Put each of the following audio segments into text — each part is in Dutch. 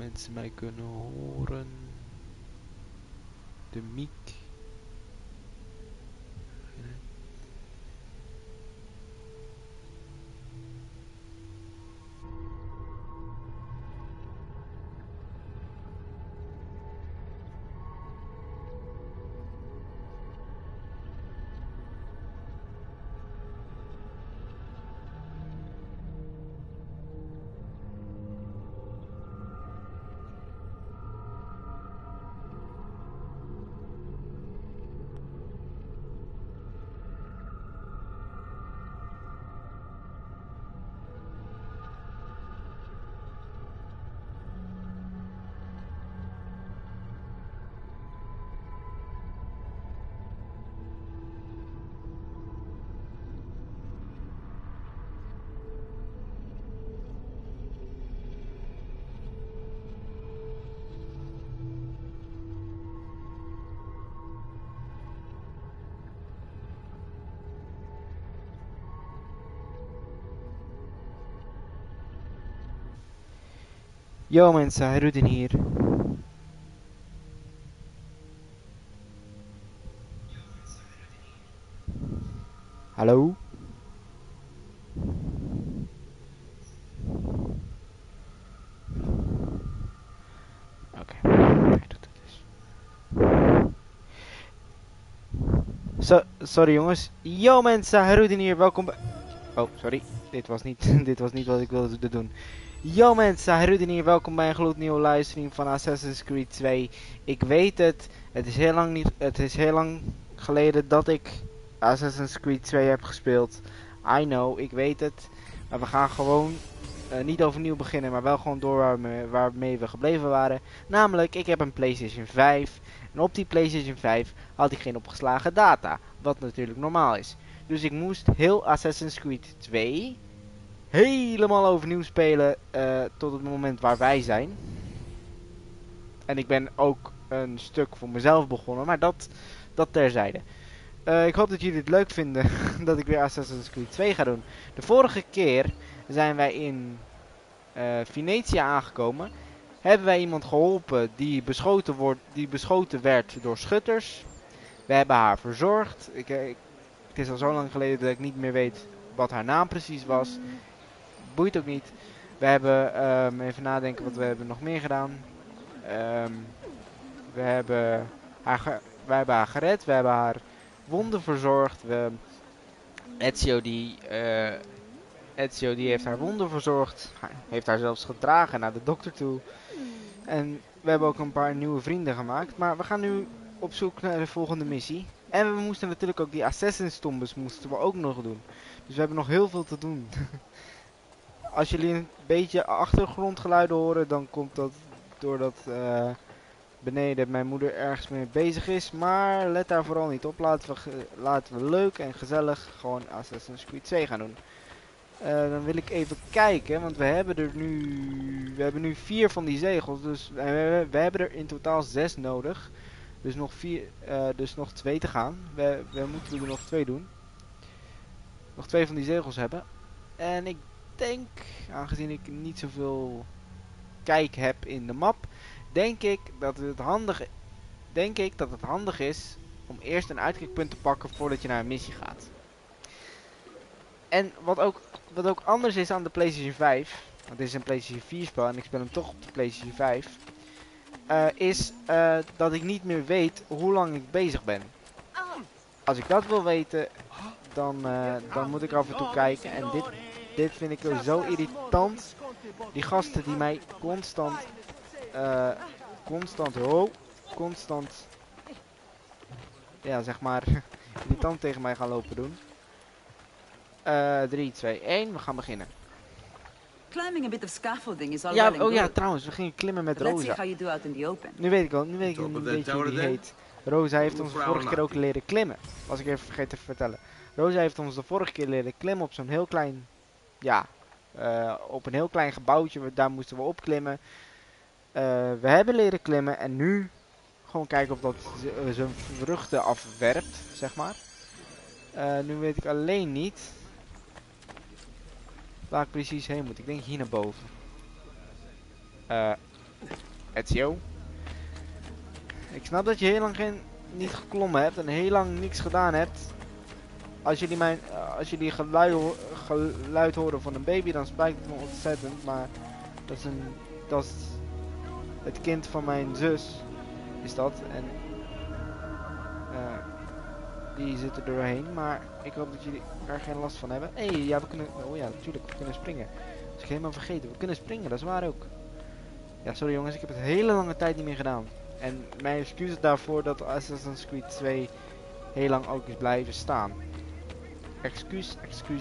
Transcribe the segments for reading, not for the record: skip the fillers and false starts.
mensen mij kunnen horen. De mic. Yo mensen, Ruben hier. Hallo? Oké, hij doet het dus. Sorry jongens. Yo mensen, Ruben hier, welkom bij... Oh, sorry. Dit was niet, dit was niet wat ik wilde doen. Yo mensen, Ruben hier, welkom bij een gloednieuwe livestream van Assassin's Creed 2. Ik weet het, het is heel lang geleden dat ik Assassin's Creed 2 heb gespeeld. I know, ik weet het. Maar we gaan gewoon niet overnieuw beginnen, maar wel gewoon door waarmee we gebleven waren. Namelijk, ik heb een PlayStation 5. En op die PlayStation 5 had ik geen opgeslagen data. Wat natuurlijk normaal is. Dus ik moest heel Assassin's Creed 2 helemaal overnieuw spelen tot het moment waar wij zijn. En ik ben ook een stuk voor mezelf begonnen, maar dat terzijde. Ik hoop dat jullie het leuk vinden dat ik weer Assassin's Creed 2 ga doen. De vorige keer zijn wij in Venetië aangekomen. Hebben wij iemand geholpen die beschoten werd door schutters. We hebben haar verzorgd. Het is al zo lang geleden dat ik niet meer weet wat haar naam precies was. Boeit ook niet. We hebben, even nadenken wat we hebben nog meer gedaan. We hebben haar gered. We hebben haar wonden verzorgd. Ezio die heeft haar wonden verzorgd. Heeft haar zelfs gedragen naar de dokter toe. En we hebben ook een paar nieuwe vrienden gemaakt. Maar we gaan nu op zoek naar de volgende missie. En we moesten natuurlijk ook die Assassin's Tombes moesten we ook nog doen. Dus we hebben nog heel veel te doen. Als jullie een beetje achtergrondgeluiden horen, dan komt dat doordat beneden mijn moeder ergens mee bezig is. Maar let daar vooral niet op. Laten we leuk en gezellig gewoon Assassin's Creed 2 gaan doen. Dan wil ik even kijken, want we hebben nu 4 van die zegels. Dus we hebben er in totaal 6 nodig. Dus nog 2 te gaan. We moeten er nog 2 doen. Nog 2 van die zegels hebben. En ik denk, aangezien ik niet zoveel kijk heb in de map, denk ik dat het handig is om eerst een uitkijkpunt te pakken voordat je naar een missie gaat. En wat ook anders is aan de PlayStation 5, want dit is een PlayStation 4 spel en ik speel hem toch op de PlayStation 5, is dat ik niet meer weet hoe lang ik bezig ben. Als ik dat wil weten, dan moet ik af en toe kijken en dit vind ik zo irritant. Die gasten die mij constant, ja zeg maar, irritant tegen mij gaan lopen doen. 3, 2, 1, we gaan beginnen. Climbing a bit of scaffolding is all Ja, well and oh ja, good. trouwens, we gingen klimmen met But let's see Rosa. how you do out in the open. Nu weet ik een beetje hoe die heet. Rosa heeft ons de vorige keer ook leren klimmen. Was ik even vergeten te vertellen. Rosa heeft ons de vorige keer leren klimmen op zo'n heel klein, ja, op een heel klein gebouwtje. Daar moesten we opklimmen. We hebben leren klimmen en nu gewoon kijken of dat zijn vruchten afwerpt, zeg maar. Nu weet ik alleen niet waar ik precies heen moet. Ik denk hier naar boven. Ezio. Ik snap dat je heel lang niet geklommen hebt en heel lang niks gedaan hebt. Als jullie geluid horen van een baby, dan spijt het me ontzettend. Maar dat is het kind van mijn zus. Is dat. En die zit er doorheen. Maar ik hoop dat jullie er geen last van hebben. Hé, ja, we kunnen... Oh ja, natuurlijk, we kunnen springen. Dat is ik helemaal vergeten. We kunnen springen, dat is waar ook. Ja, sorry jongens, ik heb het hele lange tijd niet meer gedaan. En mijn excuses daarvoor dat Assassin's Creed 2 heel lang ook is blijven staan. Excuus.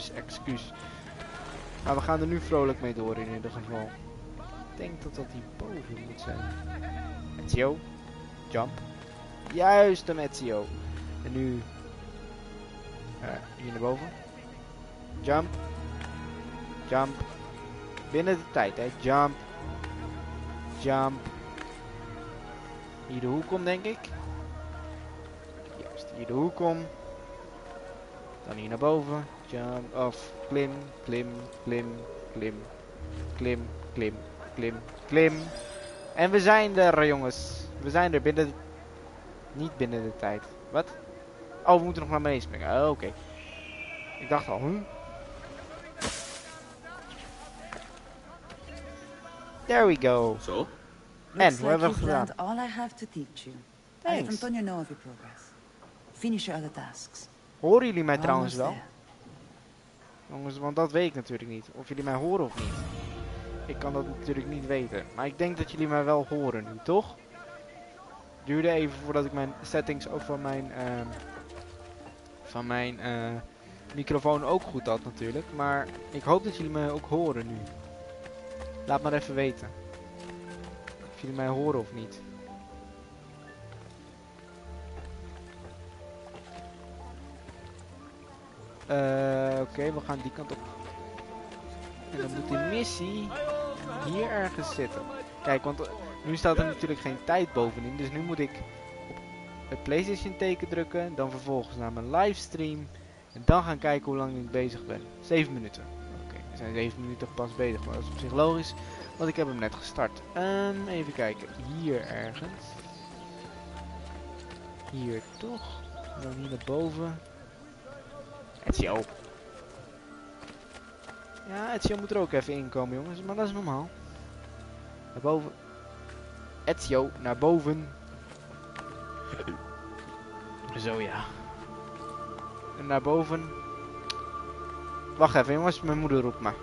Maar we gaan er nu vrolijk mee door in ieder geval. Ik denk dat dat hierboven moet zijn. Ezio. Jump. Juist een Ezio. En nu... hier naar boven. Jump. Jump. Binnen de tijd, hè. Jump. Jump. Hier de hoek om, denk ik. Juist, hier de hoek om. Dan hier naar boven. Jump. Of klim, klim, klim, klim. Klim, klim, klim, klim. En we zijn er, jongens. We zijn er binnen... Niet binnen de tijd. Wat? Oh, we moeten nog naar beneden springen. Oh, oké. Ik dacht al, There we go. So? En, hoe hebben we het gedaan? All I have to teach you. I Thanks. let Antonio know of your progress. Finish your other tasks. Horen jullie mij trouwens Almost wel? there. Jongens, want dat weet ik natuurlijk niet. Of jullie mij horen of niet. Ik kan dat natuurlijk niet weten. Maar ik denk dat jullie mij wel horen nu, toch? Duurde even voordat ik mijn settings ook van mijn microfoon ook goed had natuurlijk. Maar ik hoop dat jullie mij ook horen nu. Laat maar even weten. Of jullie mij horen of niet. Oké, we gaan die kant op. En dan moet die missie hier ergens zitten. Kijk, want nu staat er natuurlijk geen tijd bovenin. Dus nu moet ik op het PlayStation teken drukken. Dan vervolgens naar mijn livestream. En dan gaan kijken hoe lang ik bezig ben. 7 minuten. Oké, we zijn 7 minuten pas bezig. Maar dat is op zich logisch. Want ik heb hem net gestart. Even kijken. Hier ergens. Hier toch. En dan hier naar boven. Ezio. Ja, Ezio moet er ook even inkomen, jongens. Maar dat is normaal. Naar boven. Ezio, naar boven. Zo, ja. En naar boven. Wacht even, jongens. Mijn moeder roept me.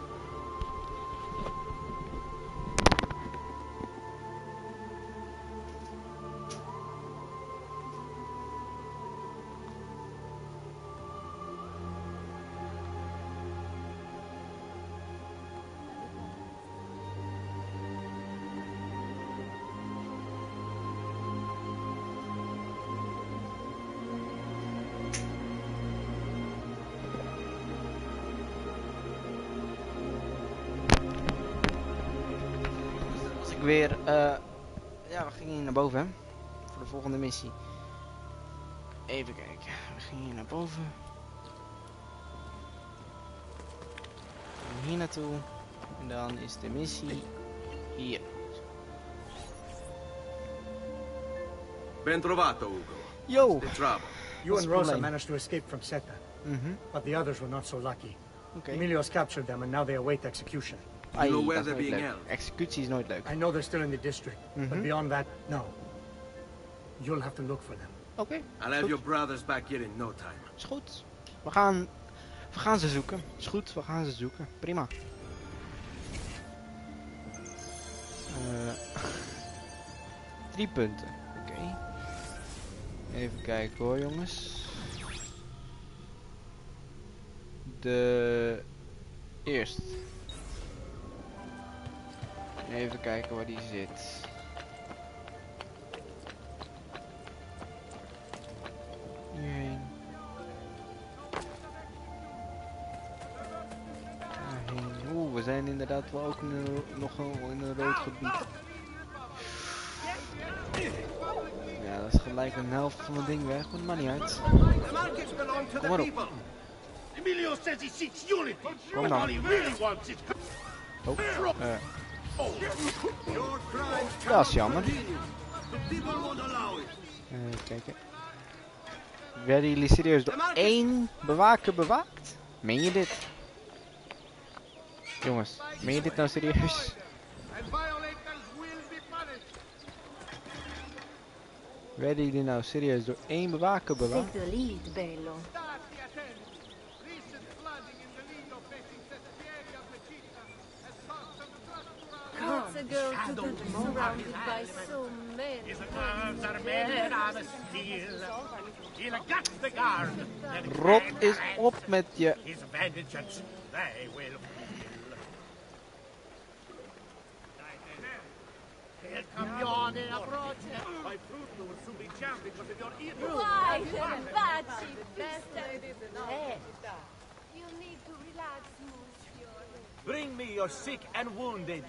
Weer, ja, we gingen hier naar boven, hè? Voor de volgende missie. Even kijken, we gingen hier naar boven. En hier naartoe. En dan is de missie hier. Ben trovato, Ugo. Yo! The trouble. You and What's Rosa Blaine? managed to escape from Seta, but the others were not so lucky. Oké. Emilio's captured them and now they await execution. Ai, know where dat is they're nooit being leuk. held? Executie is nooit leuk. I know they're still in the district, but beyond that, no. You'll have to look for them. Oké, I'll have goed. your brothers back here in no time. Is goed. We gaan ze zoeken. Is goed, we gaan ze zoeken. Prima. 3 punten. Oké. Even kijken hoor, jongens. De eerst. Even kijken waar die zit. Hierheen. Daarheen. Oeh, we zijn inderdaad wel ook nog in een rood gebied. Ja, dat is gelijk een helft van het ding weg, maar dat maakt niet uit. Kom maar op. Emilio says he seeks unity. Kom dan. All he really wants is... Oh, Dat is jammer. The people won't allow it. Even kijken. Werden jullie serieus door één bewaker bewaakt? Meen je dit? Jongens, meen je dit nou serieus? And violators will be punished. Werden jullie nou serieus door één bewaker bewaakt? Take the lead, bello. Start the attempt. Recent flooding in the Lido facing Cestieri of the Città has caused some destruction. Months ago, to be surrounded by so many. His nerves are made out of steel. He'll gut the guard. and Rot crack is the op met je. His vengeance they will feel. Here come yawning approach. My fruit will soon be jammed because of your evil. Why, baci, you need to relax, monsieur. Bring me your sick and wounded.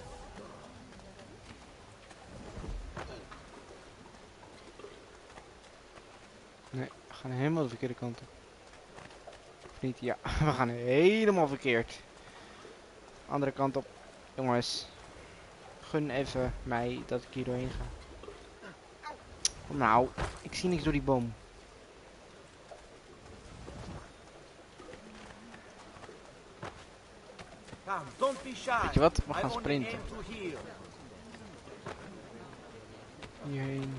Nee, we gaan helemaal de verkeerde kant op. Of niet? Ja, we gaan helemaal verkeerd. Andere kant op. Jongens. Gun even mij dat ik hier doorheen ga. Kom nou, ik zie niks door die boom. Come, don't be shy. Weet je wat? We gaan sprinten. Hierheen.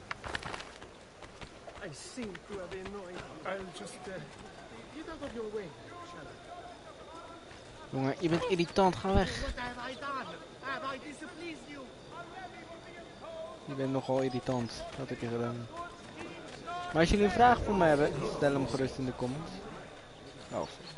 I seem to have annoyed. I'll just get out of your way, shall I? Jongen, je bent irritant, ga weg. What have I done? Have I displeased you? Je bent nogal irritant, had ik er gedaan. Maar als jullie een vraag voor me hebben, stel hem gerust in de comments. Oh, fuck.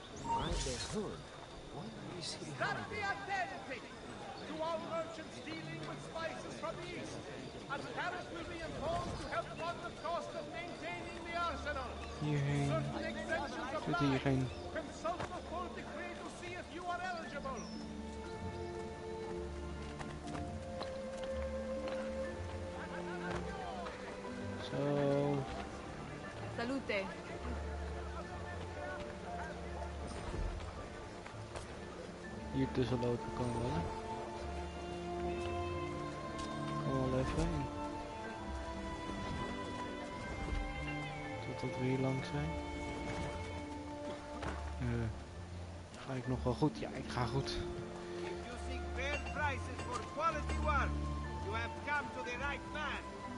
Stop the identity to all merchants dealing with spices from the east. A tariff will be imposed to help fund the cost of maintaining the arsenal. Hierheen. Certain exemptions Zit apply. hierheen. Consult the full decree to see if you are eligible. Zo. Salute. Hier tussen lopen kan wel. Hè? Kan wel even heen. Totdat we hier langs zijn. Ga ik nog wel goed? Ja, ik ga goed. If you seek fair prices for quality work, you have come to the right man.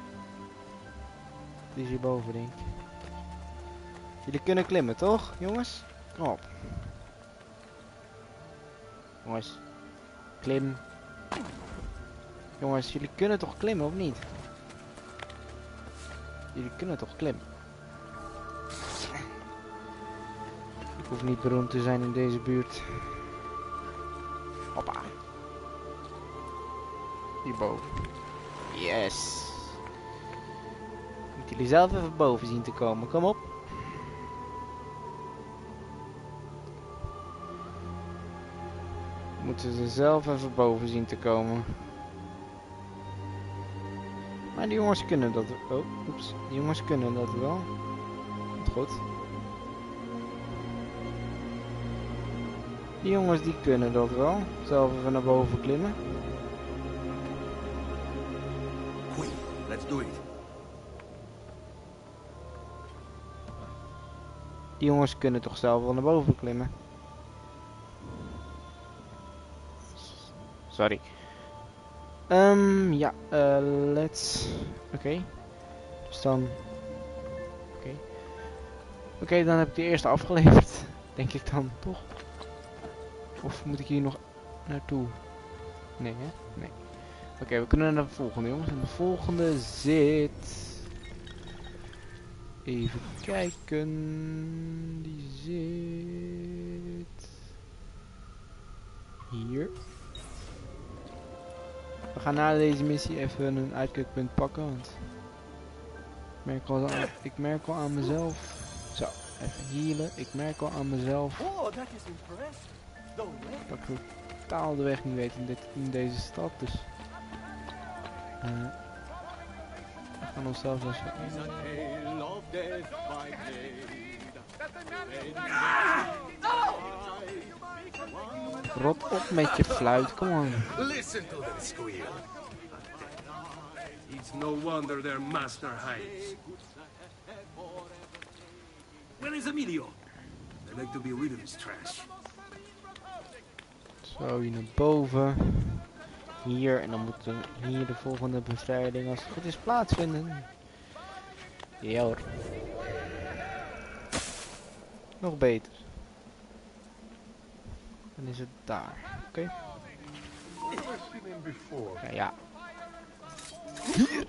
Het is hierboven, denk ik. Jullie kunnen klimmen, toch, jongens? Kom op. Jongens. Klim. Jongens, jullie kunnen toch klimmen, of niet? Jullie kunnen toch klimmen? Ik hoef niet beroemd te zijn in deze buurt. Hoppa. Hierboven. Yes. Moeten jullie zelf even boven zien te komen. Kom op. Moeten ze zelf even boven zien te komen. Maar die jongens kunnen dat. Oh, oeps. Die jongens kunnen dat wel. Goed. Die jongens die kunnen dat wel. Zelf even naar boven klimmen. Qui, let's do it. Die jongens kunnen toch zelf wel naar boven klimmen. Sorry. Ja, let's... Oké. Dus dan... Oké, dan heb ik de eerste afgeleverd. Denk ik dan, toch? Of moet ik hier nog naartoe? Nee, hè? Nee. Oké, we kunnen naar de volgende, jongens. En de volgende zit... Even kijken... Die zit... Hier. We gaan na deze missie even een uitkijkpunt pakken, want... Ik merk al aan mezelf... Zo, even healen. Ik merk al aan mezelf... Oh, that is impressive. Don't wait. dat ik totaal de weg niet weet in deze stad, dus... we gaan onszelf eens... Tale of death by blade. That the man is back. Rot op met je fluit, kom on. Listen to them squeal. It's no wonder their master hides. Where is Emilio? I'd like to be rid of his trash. Zo, hier naar boven. Hier, en dan moet hier de volgende bevrijding, als het goed is, plaatsvinden. Ja hoor. Nog beter. Dan is het daar. Oké. Ja, ja. Hier.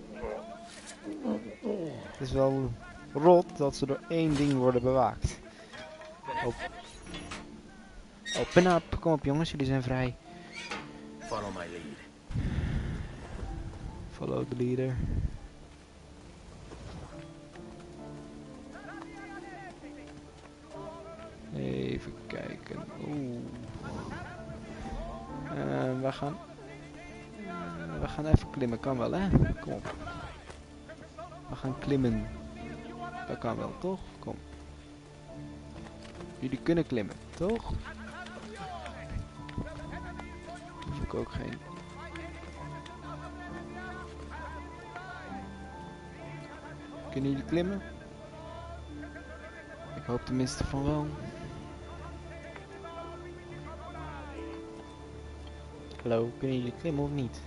Het is wel rot dat ze door één ding worden bewaakt. Open up. Kom op jongens, jullie zijn vrij. Follow my lead. Follow the leader. Even kijken. Oeh. We gaan even klimmen. Kan wel, hè? Kom op. We gaan klimmen. Dat kan wel, toch? Kom. Jullie kunnen klimmen, toch? Hoef ik ook geen. Kunnen jullie klimmen? Ik hoop tenminste van wel. Hallo, kunnen jullie klimmen of niet?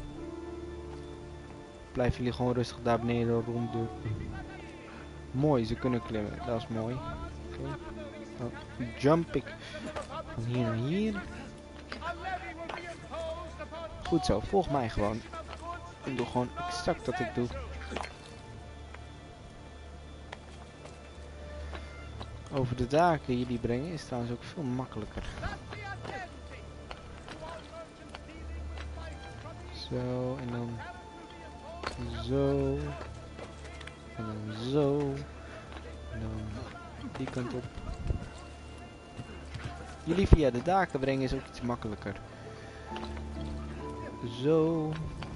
Blijven jullie gewoon rustig daar beneden rondduwen? Mooi, ze kunnen klimmen. Dat is mooi. Okay. Dan jump ik van hier naar hier. Goed zo, volg mij gewoon. Ik doe gewoon exact wat ik doe. Over de daken jullie brengen is trouwens ook veel makkelijker. Zo, en dan zo. En dan zo. En dan die kant op. Jullie via de daken brengen is ook iets makkelijker. Zo.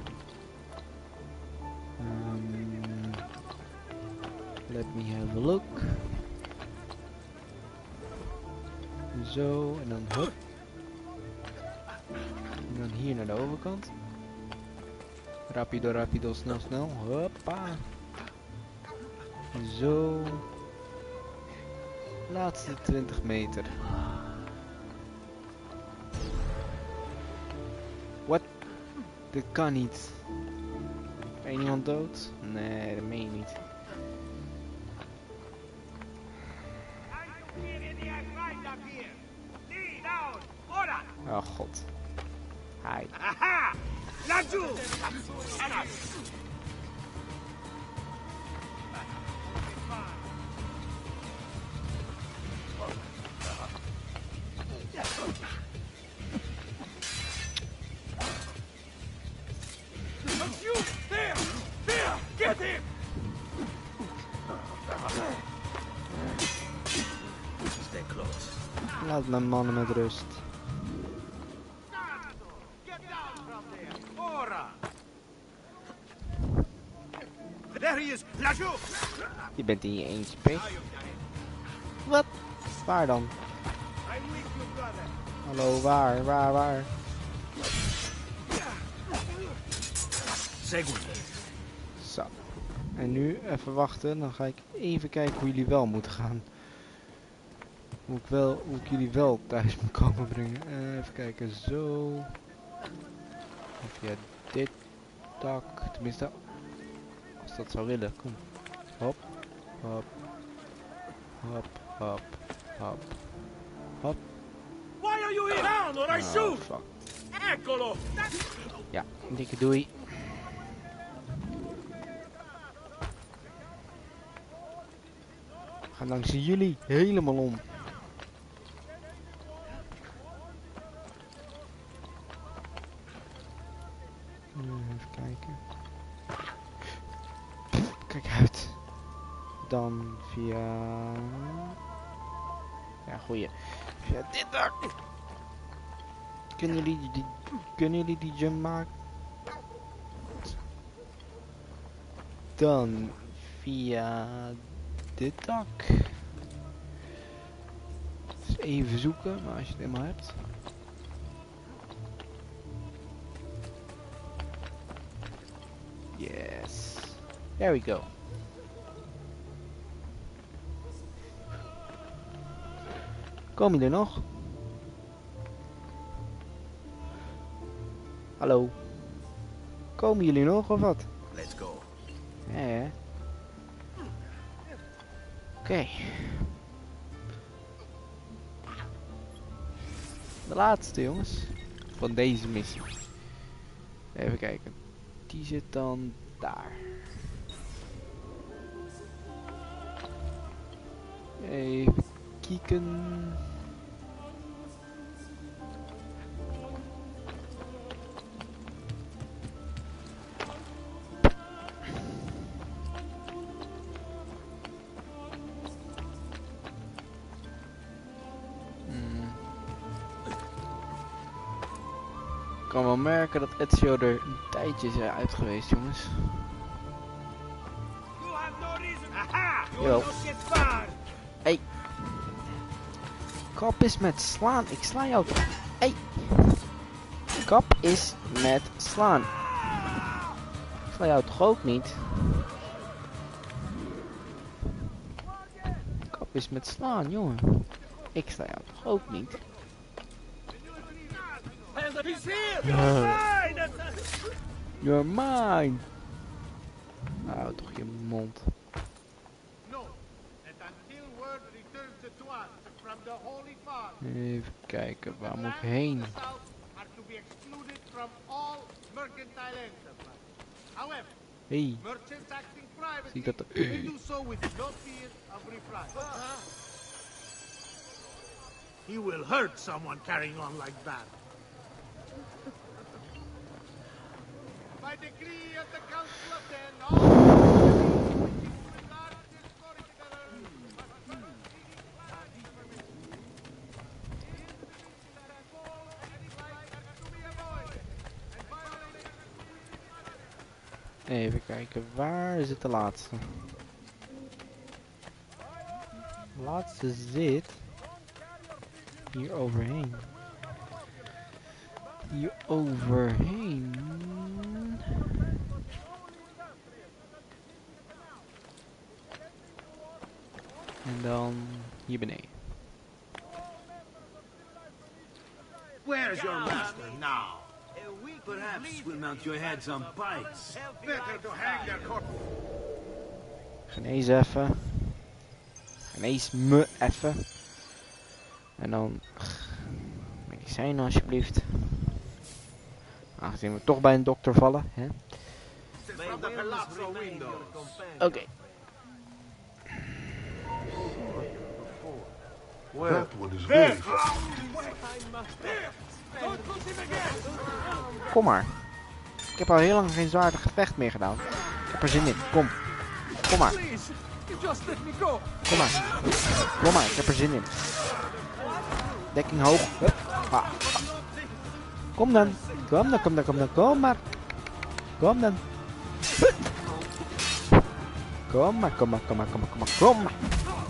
Let me have a look. Zo, en dan hup. En dan hier naar de overkant. Rapido, rapido, snel, snel. Hoppa. Zo. Laatste 20 meter. Wat? Dit kan niet. Is iemand dood? Nee, dat meen je niet. Oh god. Hi. Aha! Laggiù! There! There! Get him! Stay close. Laat mijn mannen met rust. Get down from there! Ora! There he is! Laggiù! Je bent in je eentje, P. Wat? Waar dan? I'm with you, brother. Hallo, waar? Seguimi. Zo. En nu even wachten, dan ga ik even kijken hoe jullie wel moeten gaan. Hoe ik jullie wel thuis moet komen brengen. Even kijken, zo. Via dit dak, tenminste, als dat zou willen. Kom. Hop, hop, hop, hop, hop, hop. Why are you here? Down or I Oh, shoot! fuck. Eccolo! Ja, dikke doei. We gaan langs jullie helemaal om. Even kijken. Kijk uit. Dan via... Ja, goeie. Via dit dak. Kunnen jullie die jump maken? Dan via dit dak. Even zoeken, maar als je het helemaal hebt. Yes. There we go. Komen jullie er nog? Hallo. Komen jullie nog of wat? Let's go. Ja, ja. Oké. De laatste, jongens. Van deze missie. Even kijken. Die zit dan daar. Even kijken. Ik kan wel merken dat Ezio er een tijdje is uit geweest, jongens. You have no reason. Aha! Jawel. Don't get far. Hey. Kap is met slaan. Ik sla jou toch. Hey. Kap is met slaan. Ik sla jou toch ook niet. Kap is met slaan, jongen. Ik sla jou toch ook niet. He's here. You're mine. Hou toch je mond. No, and until word returns to us from the Holy Father, Even kijken, waar moet ik lands heen? to the south are to be excluded from all mercantile enterprise. However, Hey, merchants acting privately zie ik dat er... may do so with no fear of reprisal. He will hurt someone carrying on like that. By decree of the Council of Ten, all large and storage sellers must first be permission. That all any flights are to be avoided, and violating Even kijken, waar zit de laatste? De laatste zit... hier overheen. Hier overheen. En dan hier beneden. Where's your master now? Perhaps we'll mount your heads on pikes. better to hang their corpse. Genees even. Genees me even. En dan... medicijnen alsjeblieft. Aangezien we toch bij een dokter vallen. Hè? From the palazzo windows. Oké. That one is very Kom maar. Ik heb al heel lang geen zwaarder gevecht meer gedaan. Ik heb er zin in. Kom. Kom maar. Please, you just let me go. Kom maar. Kom maar, ik heb er zin in. Dekking hoog. Hup. Ah. Kom dan. Kom dan, kom dan, kom dan. Kom maar. Kom dan. Kom maar, kom maar, kom maar, kom maar, kom maar, kom maar.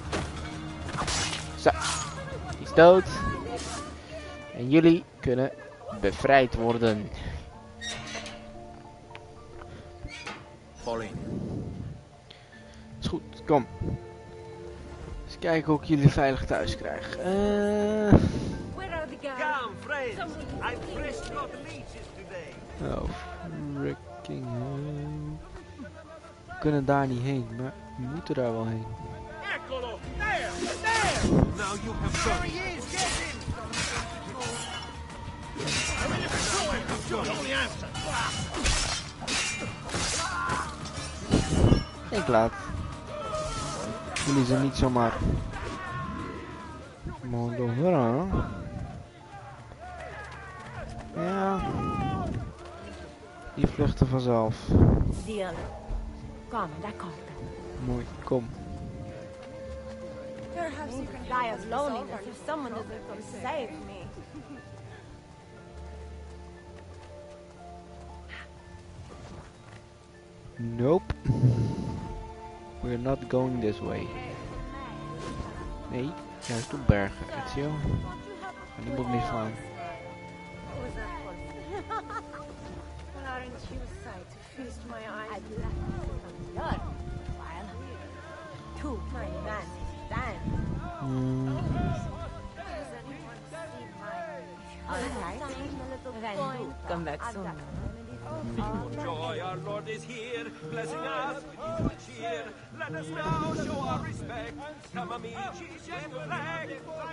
Zo. Die is dood. En jullie kunnen bevrijd worden. Fall in. Is goed, kom. Eens kijken hoe ik jullie veilig thuis krijg. Where are the guys? Come, friends. I pressed not leeches today. Oh, freaking hell. We kunnen daar niet heen, maar we moeten daar wel heen. Eccolo! There! There! Now you have There done. he is! Get him! I mean, you can throw him. You're the only answer. Ik laat. Jullie zijn niet zomaar. Moldova. Ja. Die vluchten vanzelf. Deal. Come, d'accordo. Mooi, kom. Perhaps you can die of loneliness if someone doesn't come save me. Nope. We're not going this way. Nee, Juist op bergen, Ezio. En die moet niet slaan. Aren't you sight to feast my eyes? To my man stand. Has anyone seen my All right. Then do come back soon. Joy, our Lord is here, blessing us with good cheer. Let us now show our respect. Come, amici, with flag.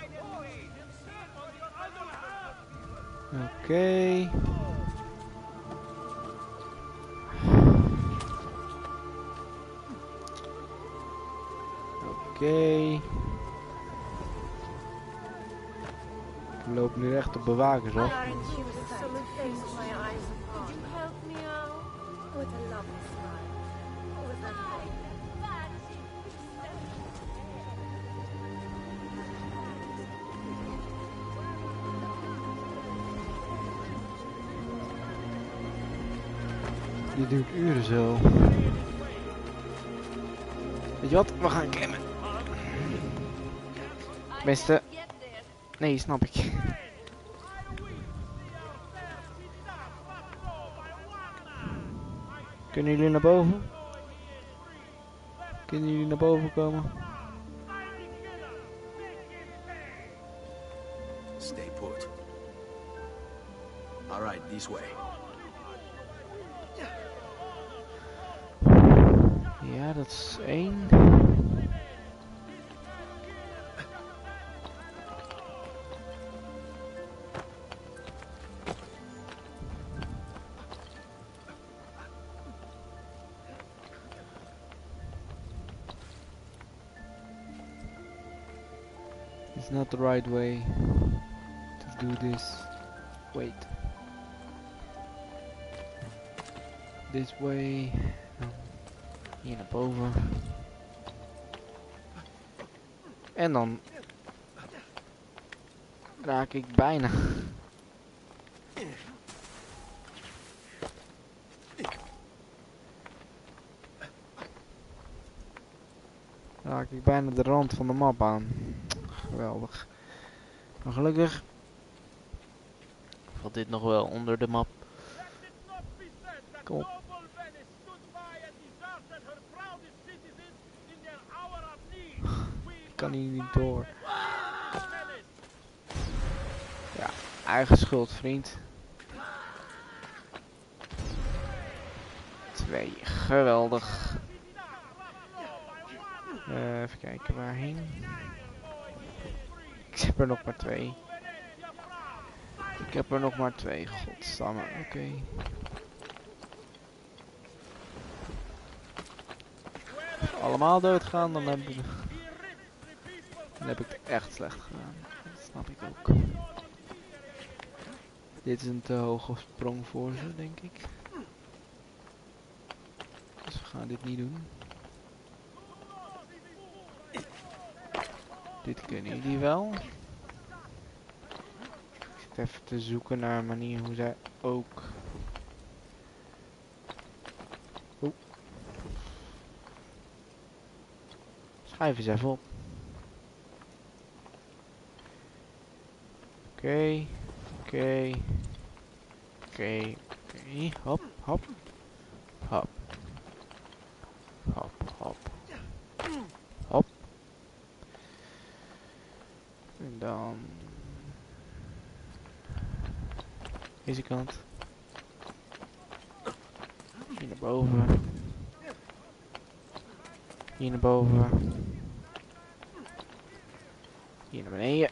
Oké. Oké. Ik loop nu echt op bewakers op. Aren't you sight to feast my eyes upon? Could you help me out? With a lovely smile. With a Dit duurt uren zo. Weet je wat? We gaan klimmen. Beste. Nee, snap ik. Kunnen jullie naar boven? Kunnen jullie naar boven komen? Stay put. All right, this way. Ja, dat is 1. It's not the right way to do this. Wait. This way. Hier naar boven. En dan raak ik bijna. Raak ik bijna de rand van de map aan. Geweldig. Maar gelukkig valt dit nog wel onder de map. Kom op. Ik kan hier niet door. Ja, eigen schuld, vriend. 2, geweldig. Even kijken waarheen. Ik heb er nog maar 2. Ik heb er nog maar 2, godsamme, oké. Allemaal doodgaan, dan heb ik het echt slecht gedaan. Dat snap ik ook. Dit is een te hoge sprong voor ze, denk ik. Dus we gaan dit niet doen. Dit kunnen jullie wel. Ik zit even te zoeken naar een manier hoe zij ook... Oeh. Schuif eens even op. Oké. Oké. Oké. Oké. Hop, hop. Hop. Hop, hop. Hop. En dan... Deze kant. Hier naar boven. Hier naar boven. Hier naar beneden.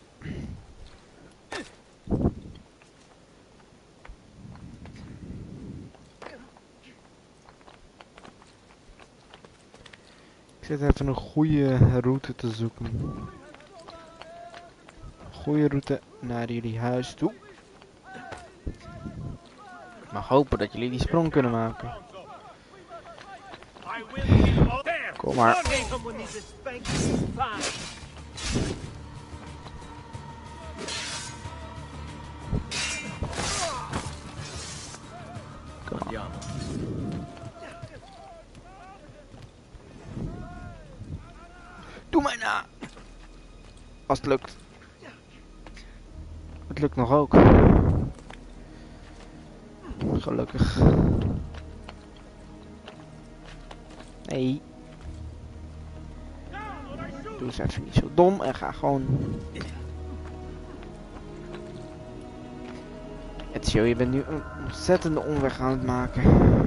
Ik zit even een goede route te zoeken. Goede route naar jullie huis toe. Ik mag hopen dat jullie die sprong kunnen maken. Kom maar. Kom maar. Doe mij na. Als het lukt. Het lukt nog ook. Gelukkig. Nee. Doe eens even niet zo dom en ga gewoon. Ezio, je bent nu een ontzettende omweg aan het maken.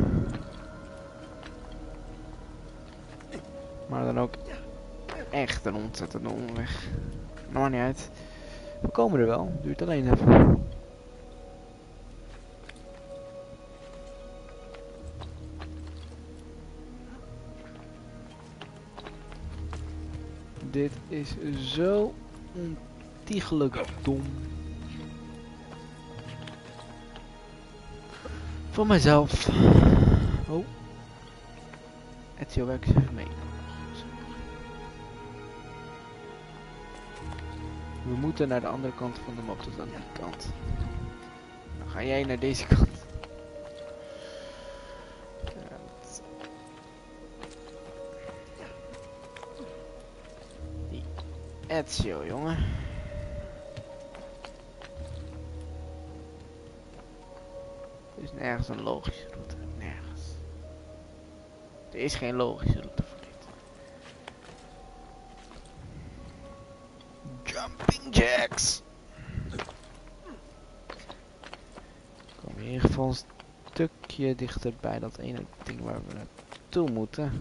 Maar dan ook echt een ontzettende omweg. Nou, maakt niet uit. We komen er wel. Duurt alleen even. Dit is zo ontiegelijk dom. Voor mezelf. Oh. Ezio, werk eens even mee. We moeten naar de andere kant van de map, dus aan die kant. Dan ga jij naar deze kant. Die Ezio, jongen. Er is nergens een logische route. Nergens. Er is geen logische route voor dit. Jumping jacks! Kom in ieder geval een stukje dichter bij dat ene ding waar we naartoe moeten.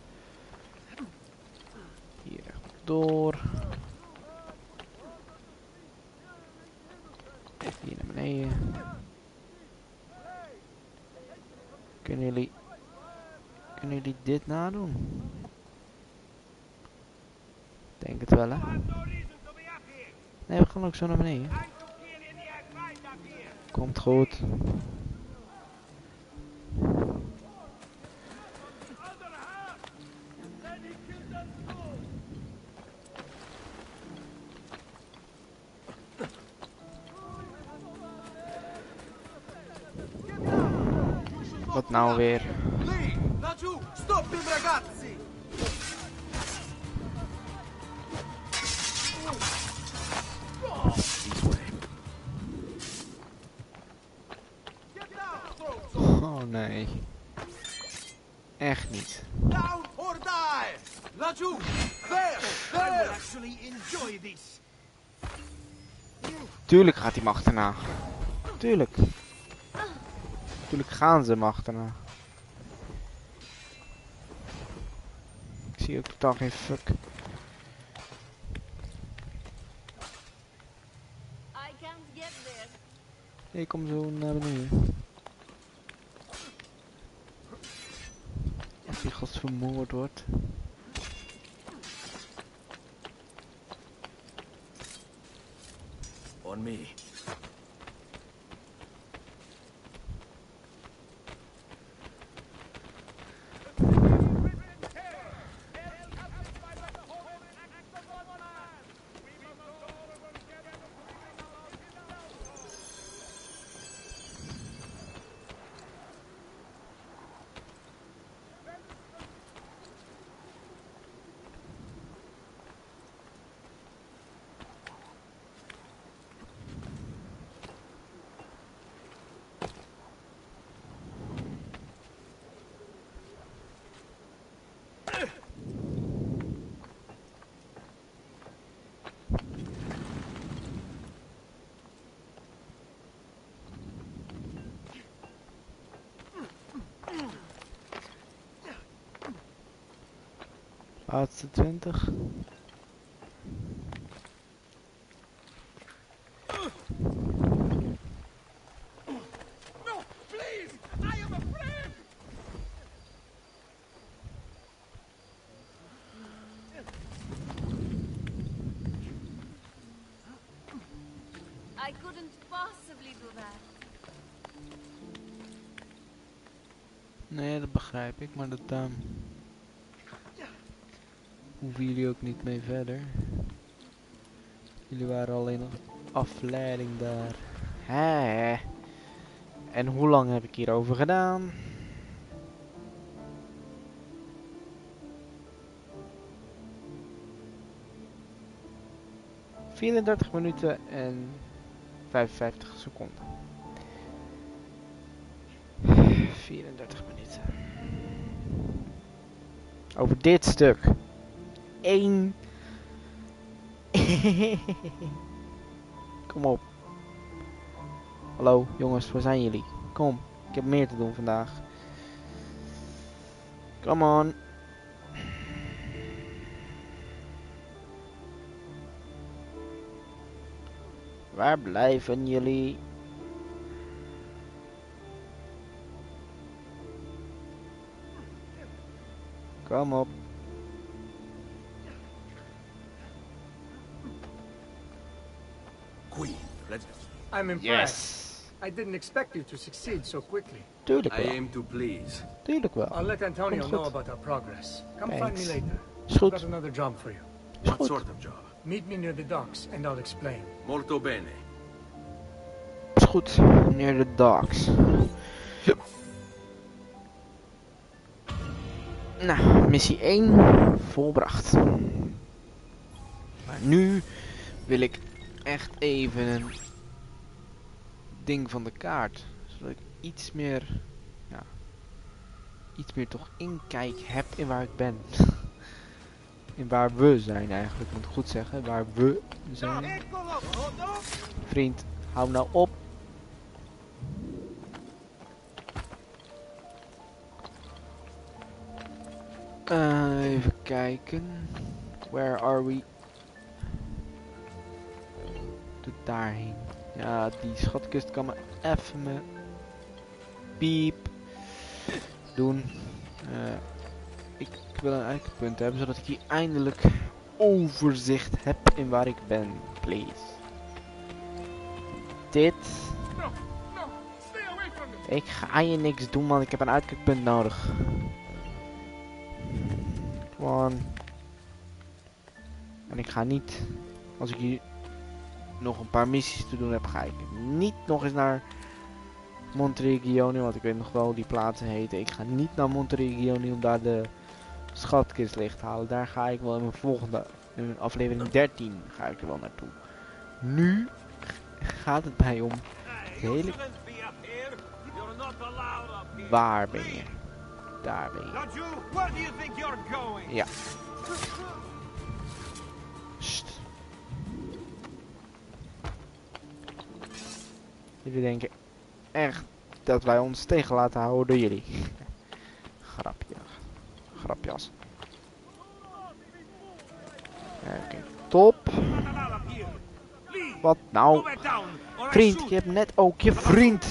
Hier door. Hier naar beneden. Kunnen jullie dit nadoen? Denk het wel, hè? Nee, we gaan ook zo naar beneden. Komt goed. Wat nou weer? Lì, laggiù, stop i ragazzi! Oh nee. Echt niet. Down or die! Laggiù! There! There! Actually enjoy this! Tuurlijk gaat hij me achterna. Tuurlijk. Tuurlijk gaan ze me achterna. Ik zie ook totaal geen fuck. I can't get there. Ik kom zo naar beneden. Als die gast vermoord wordt. On me. Laatste 20. No, please! I am afraid! I couldn't possibly do that. Nee, dat begrijp ik, maar dat hoeven jullie ook niet mee verder. Jullie waren alleen nog afleiding daar. Hè? En hoe lang heb ik hierover gedaan? 34 minuten en 55 seconden. 34 minuten. Over dit stuk. 1. Kom op. Hallo jongens, waar zijn jullie? Kom, ik heb meer te doen vandaag. Come on. Waar blijven jullie? Kom op. Qui, let's... I'm impressed. Yes. I didn't expect you to succeed so quickly. Tuurlijk I wel. aim to please. Tuurlijk wel. I'll let Antonio Komt know goed. about our progress. Come find Thanks. me later. Is I've goed. got another job for you. Is What goed. sort of job? Meet me near the docks and I'll explain. Molto bene. Is goed. Near the docks. Nou, missie 1 volbracht. Maar nu wil ik echt even een ding van de kaart. Zodat ik iets meer, ja, iets meer toch inkijk heb in waar ik ben. In waar we zijn eigenlijk, moet ik goed zeggen. Waar we zijn. Vriend, hou nou op. Even kijken. Where are we? Doe daarheen. Ja, die schatkist kan me even me piep doen. Ik wil een eikpunt hebben, zodat ik hier eindelijk overzicht heb in waar ik ben. Please. Dit. No, stay away from me. Ik ga je niks doen, man. Ik heb een uitkijkpunt nodig. Gewoon. En ik ga niet, als ik hier nog een paar missies te doen heb, ga ik niet nog eens naar Monteregione, want ik weet nog wel hoe die plaatsen heten. Ik ga niet naar Monteregione om daar de schatkist leeg te halen. Daar ga ik wel in mijn volgende, in aflevering 13 ga ik er wel naartoe. Nu gaat het mij om de hele... Waar ben je? Daar ben je. Ja. Sst. Jullie denken echt dat wij ons tegen laten houden door jullie. Grapje. Grapjas. Oké, top. Wat nou? Vriend, je hebt net ook je vriend.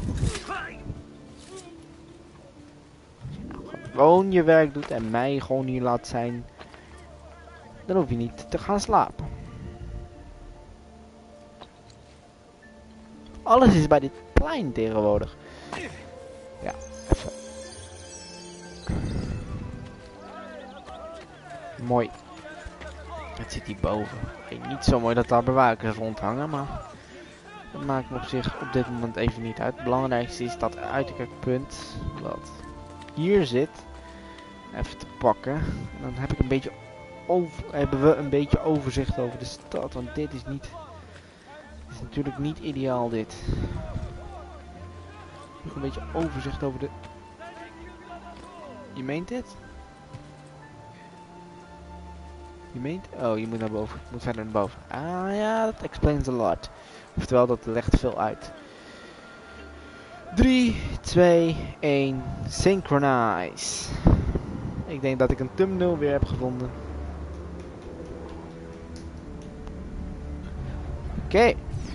Gewoon je werk doet en mij gewoon hier laat zijn, dan hoef je niet te gaan slapen. Alles is bij dit plein tegenwoordig. Ja, even. Mooi. Het zit hierboven. Okay, niet zo mooi dat daar bewakers rondhangen, maar dat maakt me op zich op dit moment even niet uit. Het belangrijkste is dat uitkijkpunt wat hier zit even te pakken. En dan heb ik een beetje hebben we een beetje overzicht over de stad, want dit is niet, is natuurlijk niet ideaal dit. Nog een beetje overzicht over de... Je meent dit? Je meent... Oh, je moet naar boven. Je moet verder naar boven. Ah ja, dat explains a lot. Oftewel, dat legt veel uit. 3, 2, 1, synchronize. Ik denk dat ik een thumbnail weer heb gevonden. Oké.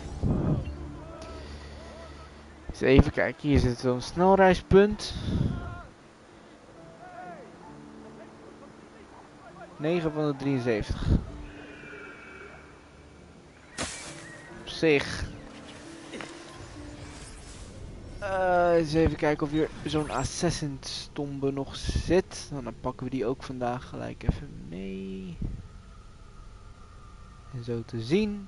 Dus even kijken, hier zit zo'n snelreispunt. 9 van de 73. Op zich. Eens even kijken of hier zo'n Assassin's Tombe nog zit. Nou, dan pakken we die ook vandaag gelijk even mee. En zo te zien.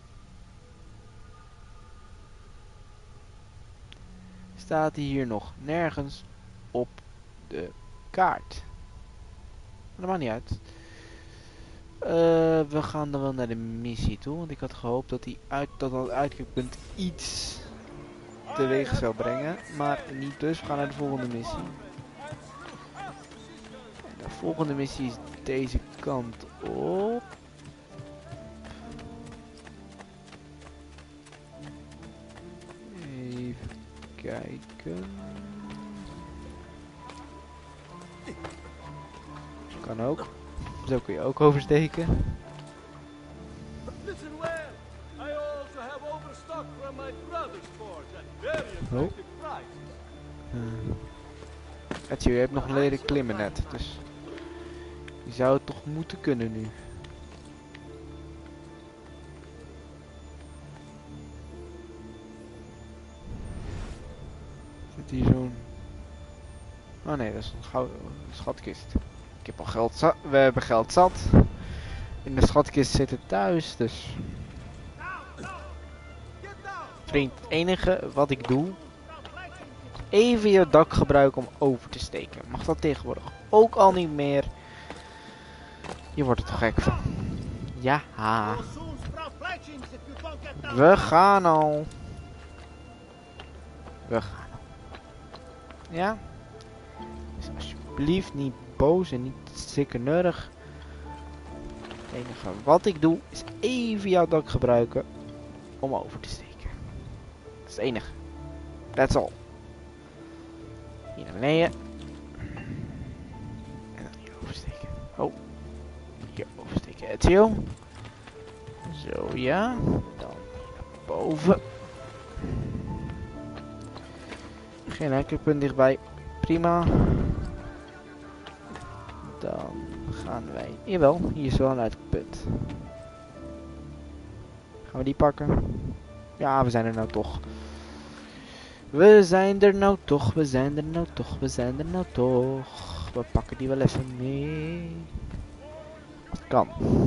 Staat hij hier nog nergens op de kaart. Maar dat maakt niet uit. We gaan dan wel naar de missie toe, want ik had gehoopt dat dat uitkijkpunt iets teweeg zou brengen, maar niet dus. We gaan naar de volgende missie. En de volgende missie is deze kant op. Even kijken. Kan ook. Zo kun je ook oversteken. Listen well. I also have overstock from my brother's forge at very attractive price. Je hebt nog leren klimmen net, dus je zou het toch moeten kunnen nu. Zit hier zo'n... Oh nee, dat is een schatkist. Ik heb al geld zat. We hebben geld zat. In de schatkist zitten thuis, dus... Vriend, het enige wat ik doe... Even je dak gebruiken om over te steken. Mag dat tegenwoordig ook al niet meer? Je wordt er toch gek van. Ja. We gaan al. We gaan al. Ja? Dus alsjeblieft niet boos en niet zikkeneurig. Het enige wat ik doe is even jouw dak gebruiken om over te steken. Dat is het enige. That's all. Hier naar beneden. En dan hier oversteken. Oh. Hier oversteken. Ezio. Zo ja. Dan hier naar boven. Geen enkel punt dichtbij. Prima. Dan gaan wij... Jawel, hier is wel een uitpunt. Gaan we die pakken? Ja, we zijn er nou toch. We zijn er nou toch, we zijn er nou toch, we zijn er nou toch. We pakken die wel even mee. Dat kan.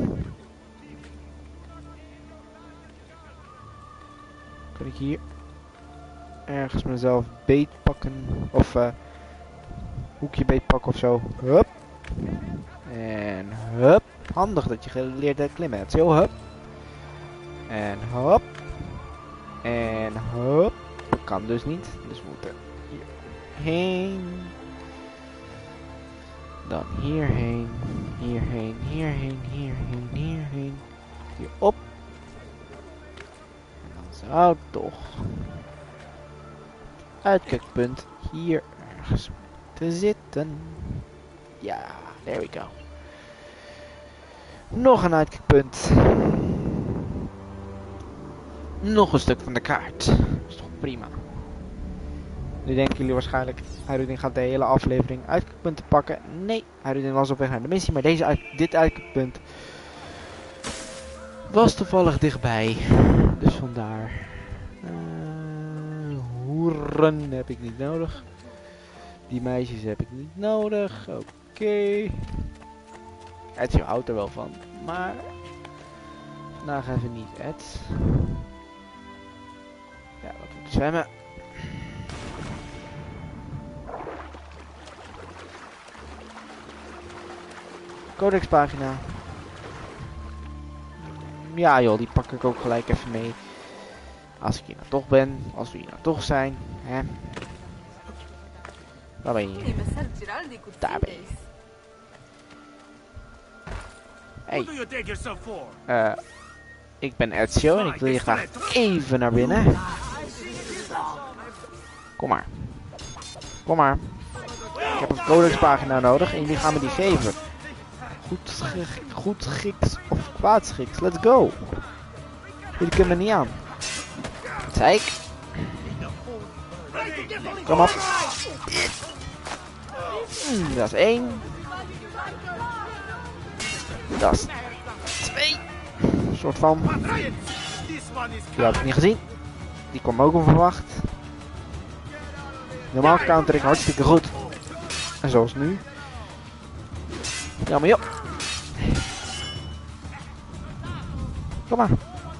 Kan ik hier ergens mezelf beet pakken? Of hoekje beet pakken of zo. Hup. En hup. Handig dat je geleerd hebt klimmen. Het is heel hup. En hup. En hup. Dat kan dus niet. Dus we moeten hierheen. Dan hierheen. Hierheen. Hierheen. Hierheen. Hierheen. Hierop. En dan zou toch uitkijkpunt hier ergens te zitten. Ja, there we go. Nog een uitkijkpunt. Nog een stuk van de kaart. Dat is toch prima. Nu denken jullie waarschijnlijk, Hyrule gaat de hele aflevering uitkijkpunten pakken. Nee, Hyrule was op weg naar de missie, maar dit uitkijkpunt was toevallig dichtbij. Dus vandaar. Hoeren heb ik niet nodig. Die meisjes heb ik niet nodig. Oké. Ezio houdt er wel van. Maar vandaag even niet Ed. Ja, wat moet zwemmen. Codex pagina. Ja joh, die pak ik ook gelijk even mee. Als ik hier nou toch ben. Als we hier nou toch zijn. Hè. Waar ben je? Daar ben je. Hey. Ik ben Ezio en ik wil je graag even naar binnen. Kom maar. Kom maar. Ik heb een codexpagina nodig en jullie gaan me die geven. Goed schiks of kwaad schiks. Let's go. Jullie kunnen me niet aan. Wat zei ik? Kom op. Dat is 1. Dat is 2. Een soort van. Die had ik niet gezien. Die kwam ook onverwacht. Normaal counter ik hartstikke goed. En zoals nu. Jammer joh. Kom maar.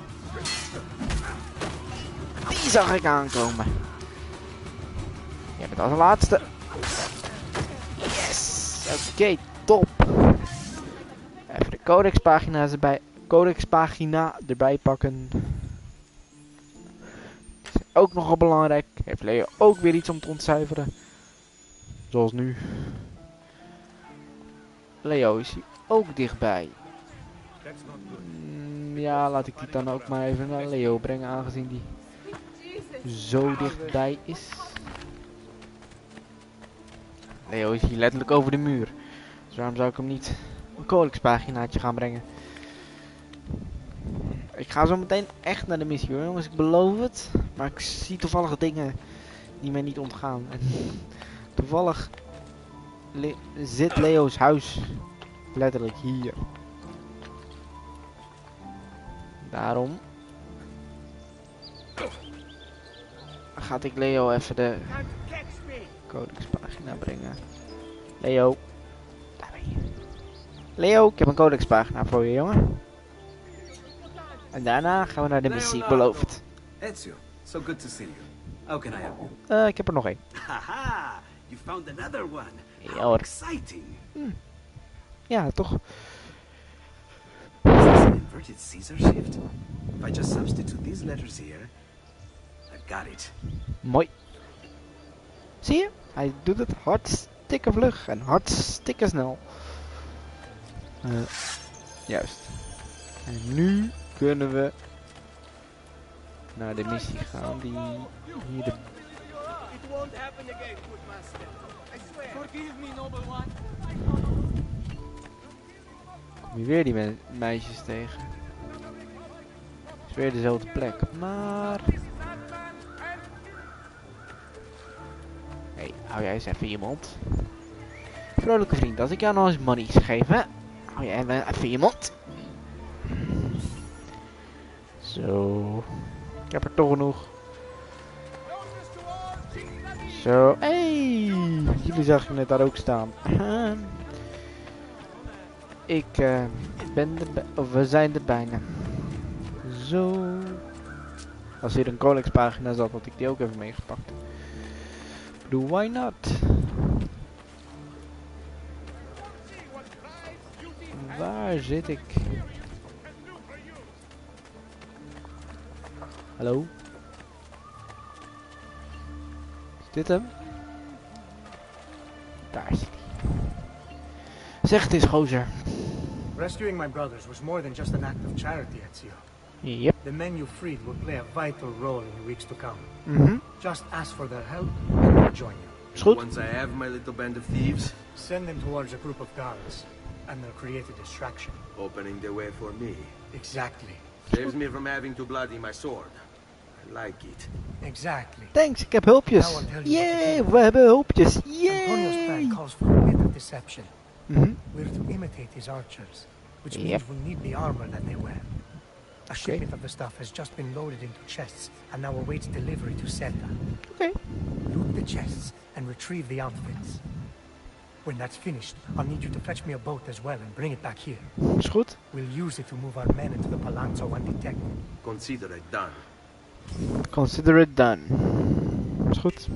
Die zag ik aankomen. Jij bent als de laatste. Yes. Oké, top. Even de Codexpagina erbij pakken. Ook nogal belangrijk. Heeft Leo ook weer iets om te ontcijferen. Zoals nu. Leo is hier ook dichtbij. Ja, laat ik die dan ook maar even naar Leo brengen, aangezien die zo dichtbij is. Leo is hier letterlijk over de muur. Dus waarom zou ik hem niet een codexpaginaatje gaan brengen? Ik ga zo meteen echt naar de missie hoor, jongens, ik beloof het. Maar ik zie toevallig dingen die mij niet ontgaan. En toevallig zit Leo's huis letterlijk hier. Daarom gaat ik Leo even de codexpagina brengen. Leo, daar ben je. Leo, ik heb een codexpagina voor je, jongen. En daarna gaan we naar de missie, ik beloof het. Ezio, so good to see you. How can I help you? Ik heb er nog één. Haha, you found another one. Ja, How hoor. exciting. Ja, toch? Is this an inverted Caesar shift? If I just substitute these letters here, I've got it. Mooi. Zie je? Hij doet het hartstikke vlug en hartstikke snel. Juist. En nu kunnen we naar de missie gaan die hier de... It won't happen again, good master. I swear. Forgive me, noble one. Kom je weer die meisjes tegen. Het is weer dezelfde plek, maar... Hey, hou jij eens even je mond. Vrolijke vriend, als ik jou nog eens money geef, hè? Hou jij even je mond. Zo. Ik heb er toch genoeg. Zo. Hey! Jullie zag je net daar ook staan. We zijn er bijna. Zo. Als hier een codexpagina zat, had ik die ook even meegepakt. Do why not? Waar zit ik? Hallo? Is dit hem? Daar zit hij. Zeg het eens, gozer. Rescuing my brothers was more than just an act of charity, Ezio. Yep. The men you freed will play a vital role in the weeks to come. Mhm. Just ask for their help and they'll join you. Is goed. Once I have my little band of thieves, Send them towards a group of guards, and they'll create a distraction. opening the way for me. Exactly. Saves me from having to bloody my sword. I like it. Exactly. Thanks, ik heb hulpjes. Nou, wat heel Yay, goed. we hebben hulpjes. Antonio's plan Yay. calls for a bit of deception. Mhm. We're to imitate his archers, which Yep. means we'll need the armor that they wear. A Okay. shipment of the stuff has just been loaded into chests and now awaits delivery to Seta. Oké. Loot the chests and retrieve the outfits. When that's finished, I'll need you to fetch me a boat as well and bring it back here. Is goed. We'll use it to move our men into the Palazzo undetected. Consider it done. Consider it done. Is goed.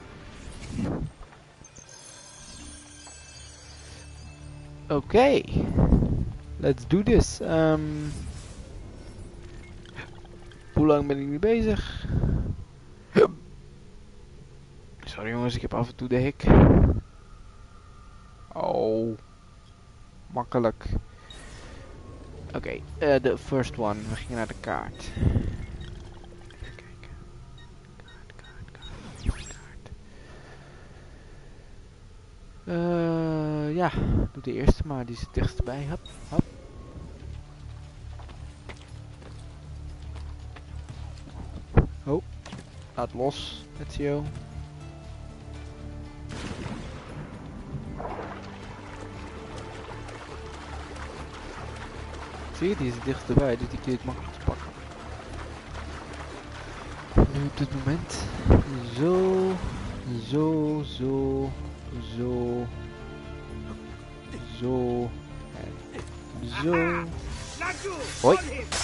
Oké. Let's do this. Hoe lang ben ik nu bezig? Sorry jongens, ik heb af en toe de hik. Oh. Makkelijk. Oké, de first one. We gingen naar de kaart. Even kijken. Kaart. Ja, doe de eerste maar, die is het dichtstbij. Hop, hop. Oh, laat los, Ezio. Zie je, die is het dichtstbij, dus die kun je het makkelijk te pakken. Nu op dit moment. Zo. Zo. En zo. Hoi.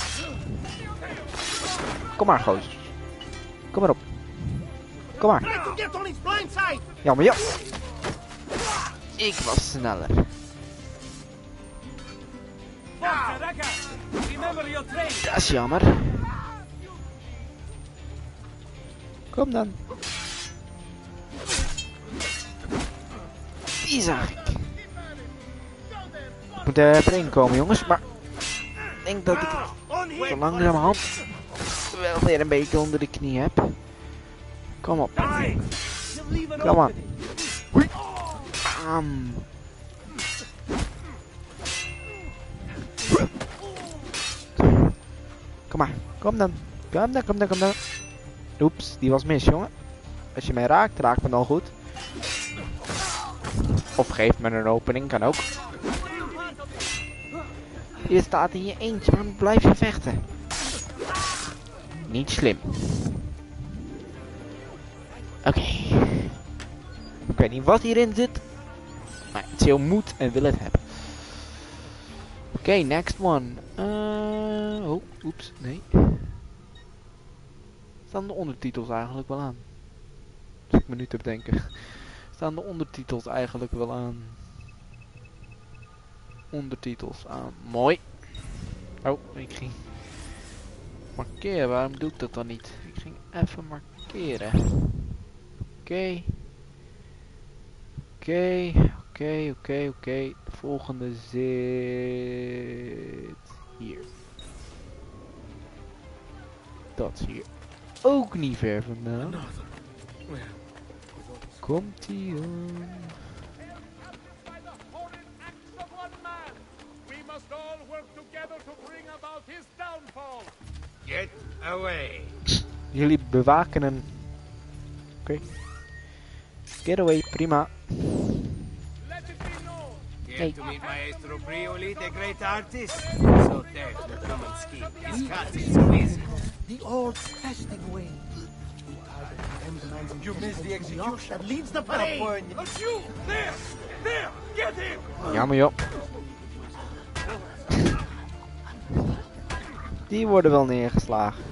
Kom maar, gozer. Kom maar op. Kom maar. Ja, maar ja. Ik was sneller. Dat is jammer. Kom dan. Die zag ik. Ik moet er even inkomen, jongens, maar ik denk dat ik het zo langzamerhand wel weer een beetje onder de knie heb. Kom op. Kom op. Bam. Kom maar. Kom dan. Kom dan. Oeps, die was mis, jongen. Als je mij raakt, raakt me dan goed. Of geef me een opening, kan ook. Je staat in je eentje, waarom blijf je vechten? Niet slim. Oké. Ik weet niet wat hierin zit. Maar Theo moet en wil het hebben. Oké, next one. Oh, oeps, nee. Staan de ondertitels eigenlijk wel aan? Zit ik me nu te bedenken. Staan de ondertitels eigenlijk wel aan? Ondertitels aan. Mooi. Oh, ik ging markeren. Waarom doe ik dat dan niet? Ik ging even markeren. Oké. Oké. De volgende zit hier. Dat is hier ook niet ver vandaan. Komt ie aan. Get away. Jullie bewaken hem. Oké. Get away, prima. Here to meet Maestro Brioli, the great artist. So there's the common scheme. His cut is squeezed. The old fasting way. You missed the execution. That leads the parade. That's you! There! There! Get him! Jammer joh. Die worden wel neergeslagen.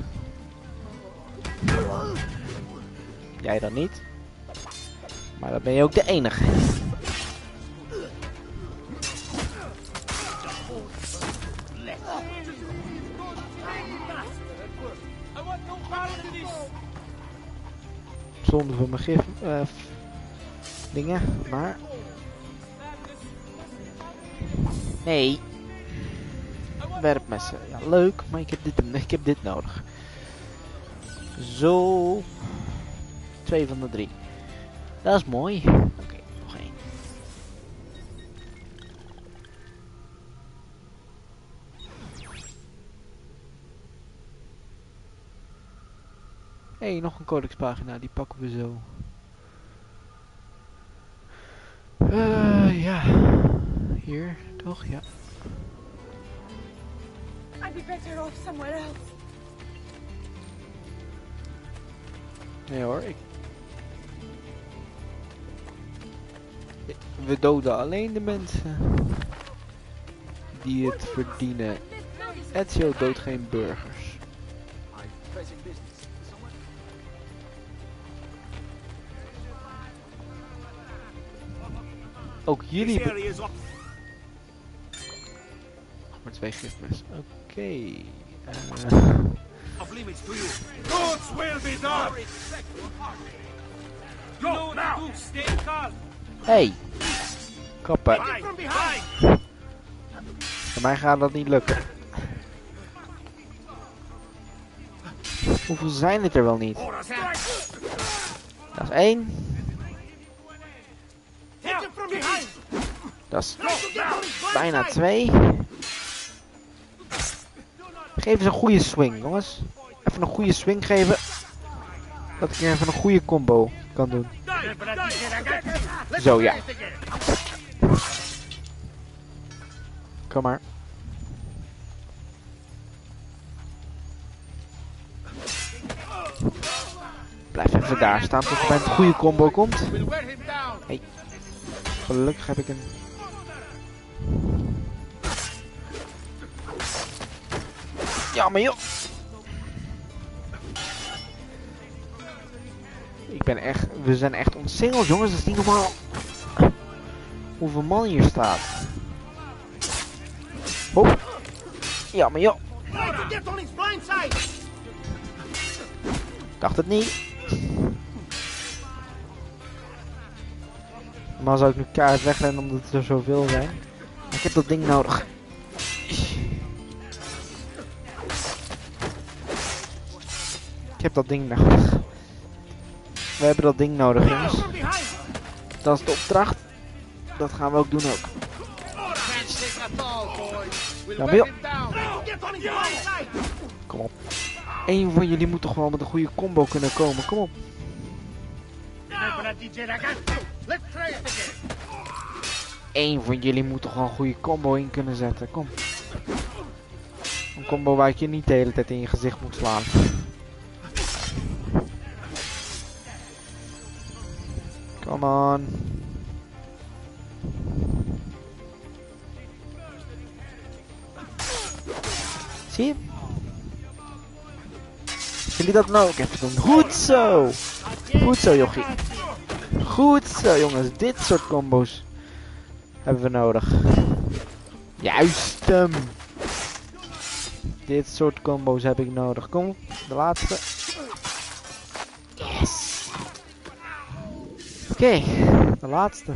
Jij dan niet. Maar dan ben je ook de enige. Zonder van mijn gif dingen, maar nee. Werpmessen, ja leuk, maar ik heb dit nodig. Zo. 2 van de 3. Dat is mooi. Oké, nog 1. Hé, nog een codexpagina, die pakken we zo. Ja. Hier, toch? Ja. I'd be better off somewhere else. Nee hoor, we doden alleen de mensen die het verdienen. Ezio doodt geen burgers. Ook jullie... Maar 2 gifmes. Oké. Of limits to you. Goods will be done! Go now! Stay calm! Hey! Kappen. From behind! Voor mij gaat dat niet lukken. Hoeveel zijn het er wel niet? Dat is 1. Dat is bijna 2. Geef eens een goede swing, jongens. Even een goede swing geven. Dat ik even een goede combo kan doen. Zo, ja. Kom maar. Blijf even daar staan tot je bij een goede combo komt. Hey. Gelukkig heb ik een... Jammer joh. We zijn echt ontsingeld jongens, dat is niet normaal. Hoeveel man hier staat. Hop. Jammer joh. Try to get on his blind side! Dacht het niet. Maar zou ik nu kaart wegrennen omdat er zoveel zijn. Maar ik heb dat ding nodig. Ik heb dat ding nodig. We hebben dat ding nodig, jongens. Dat is de opdracht. Dat gaan we ook doen ook. Ja, joh. Kom op. Eén van jullie moet toch wel met een goede combo kunnen komen. Kom op. Eén van jullie moet toch wel een goede combo in kunnen zetten. Kom. Een combo waar ik je niet de hele tijd in je gezicht moet slaan. Come on. Zie je? Jullie dat nou ook even doen? Goed zo! Goed zo, jochie. Goed zo, jongens. Dit soort combo's hebben we nodig. Juist hem. Dit soort combo's heb ik nodig. Kom op, de laatste. Yes. Oké, de laatste.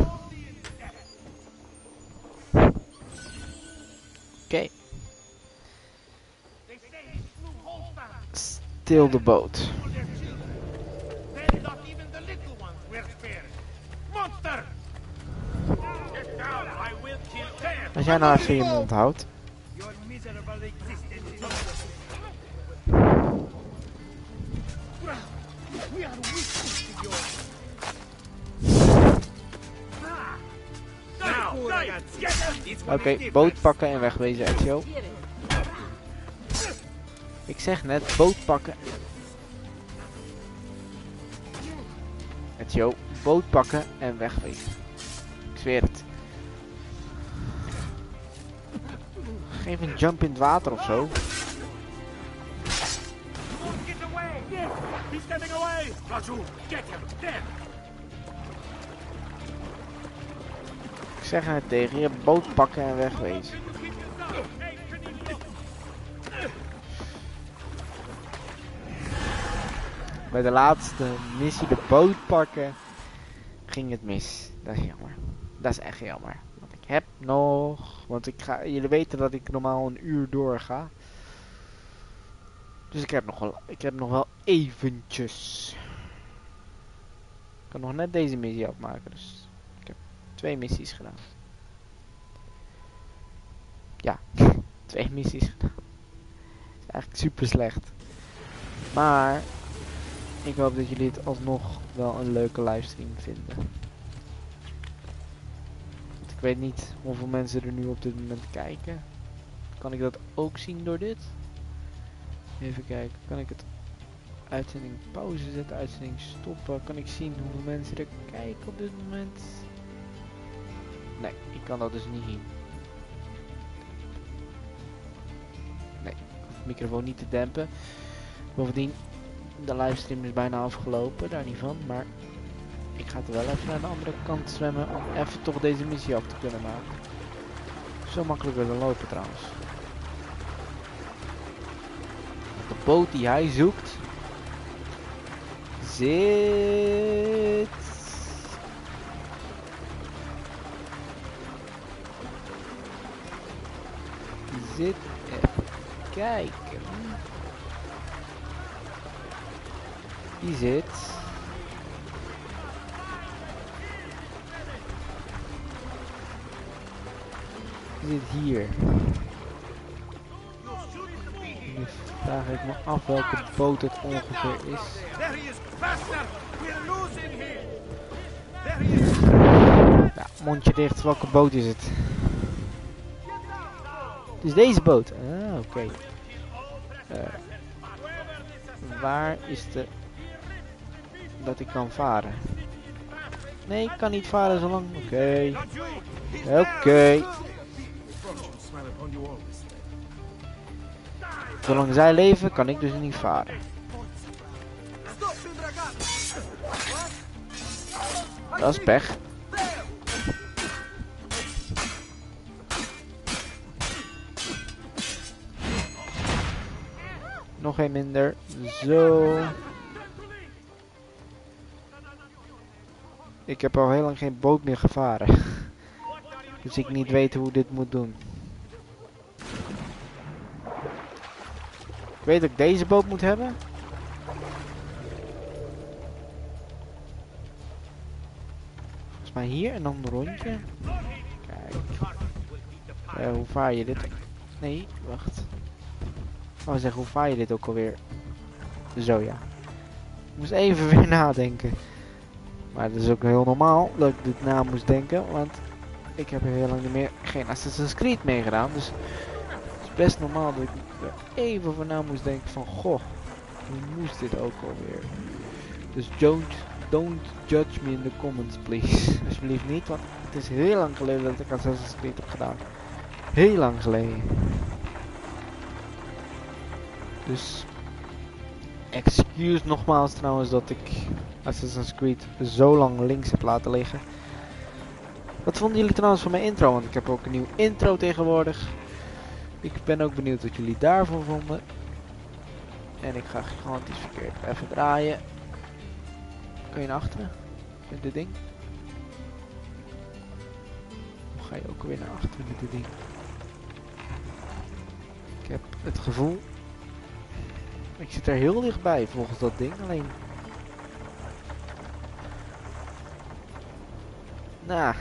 Oké. Stil de boot. Als jij nou even je mond houdt. Oké, boot pakken en wegwezen, Ezio. Ik zeg net, boot pakken. Ezio, boot pakken en wegwezen. Ik zweer het. Geef een jump in het water of zo. Ik zeg het tegen je, boot pakken en wegwezen. Bij de laatste missie, de boot pakken, ging het mis. Dat is jammer. Dat is echt jammer. Want ik heb nog... Want jullie weten dat ik normaal een uur doorga. Dus ik heb nog wel eventjes. Ik kan nog net deze missie afmaken. Dus ik heb 2 missies gedaan. Ja, 2 missies gedaan. Dat is eigenlijk super slecht. Maar ik hoop dat jullie het alsnog wel een leuke livestream vinden. Want ik weet niet hoeveel mensen er nu op dit moment kijken. Kan ik dat ook zien door dit? Even kijken, kan ik het uitzending pauze zetten, uitzending stoppen? Kan ik zien hoeveel mensen er kijken op dit moment? Nee, ik kan dat dus niet zien. Nee, ik hoef de microfoon niet te dempen. Bovendien, de livestream is bijna afgelopen, daar niet van. Maar ik ga er wel even naar de andere kant zwemmen om even toch deze missie af te kunnen maken. Zo makkelijk willen lopen trouwens. De boot die hij zoekt zit even kijken. Die zit hier. Nu vraag ik me af welke boot het ongeveer is. Ja, mondje dicht, welke boot is het? Het is deze boot. Ah, oké. Waar is de... dat ik kan varen? Nee, ik kan niet varen zolang... Oké. Oké. Zolang zij leven, kan ik dus niet varen. Dat is pech. Nog een minder. Zo. Ik heb al heel lang geen boot meer gevaren. Dus ik niet weet hoe dit moet doen. Ik weet dat ik deze boot moet hebben. Volgens mij hier en dan een rondje. Kijk. Hoe vaar je dit? Nee, wacht. Oh, zeg, hoe vaar je dit ook alweer? Zo ja. Ik moest even weer nadenken. Maar het is ook heel normaal dat ik dit na moest denken. Want ik heb heel lang niet meer geen Assassin's Creed meer gedaan. Dus het is best normaal dat ik er even voor na moest denken van... Goh, hoe moest dit ook alweer? Dus don't judge me in the comments, please. Alsjeblieft niet, want het is heel lang geleden dat ik Assassin's Creed heb gedaan. Heel lang geleden. Dus... Excuse nogmaals trouwens dat ik Assassin's Creed zo lang links heb laten liggen. Wat vonden jullie trouwens van mijn intro? Want ik heb ook een nieuw intro tegenwoordig. Ik ben ook benieuwd wat jullie daarvan vonden. En ik ga gigantisch verkeerd even draaien. Kun je naar achteren? Met dit ding? Of ga je ook weer naar achteren met dit ding? Ik heb het gevoel... Ik zit er heel dichtbij volgens dat ding, alleen... Nou...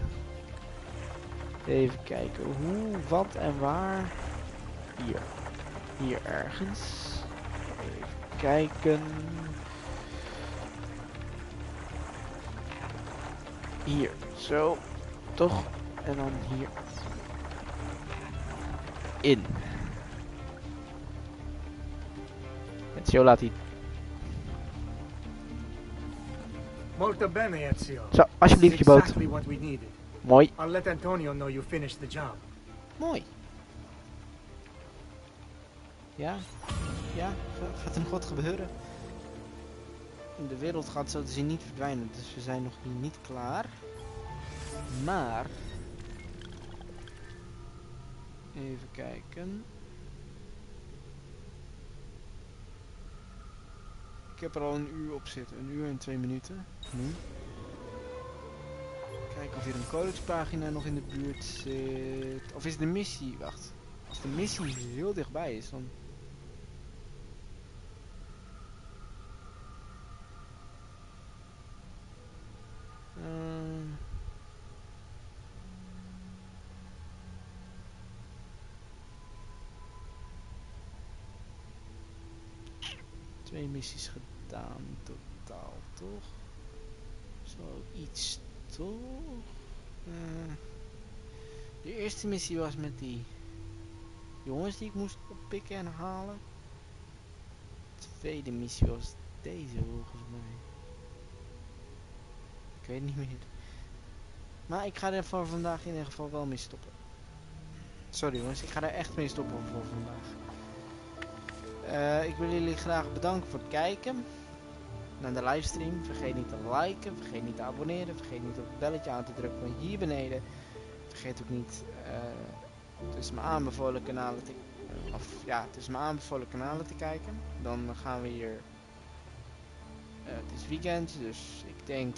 Even kijken hoe, wat en waar... Hier. Hier ergens. Even kijken... Hier, zo. Toch? En dan hier... In. Ezio, laat hij. Molto bene, Ezio. Zo, alsjeblieft je boot. Exactly what we needed. Mooi. I'll let Antonio know you finished the job. Mooi. Ja. Ja, gaat er nog wat gebeuren? De wereld gaat zo te zien niet verdwijnen, dus we zijn nog niet klaar. Maar... Even kijken... Ik heb er al een uur op zitten, 1 uur en 2 minuten. Nu. Kijken of hier een coachpagina nog in de buurt zit. Of is de missie, wacht. Als de missie heel dichtbij is, dan... Twee missies gedaan totaal, toch? Zoiets, toch? De eerste missie was met die jongens die ik moest oppikken en halen. De tweede missie was deze volgens mij. Ik weet niet meer. Maar ik ga er voor vandaag in ieder geval wel mee stoppen. Sorry jongens, ik ga er echt mee stoppen voor vandaag. Ik wil jullie graag bedanken voor het kijken naar de livestream. Vergeet niet te liken, vergeet niet te abonneren, vergeet niet op het belletje aan te drukken hier beneden. Vergeet ook niet tussen mijn aanbevolen kanalen te kijken. Dan gaan we hier. Het is weekend, dus ik denk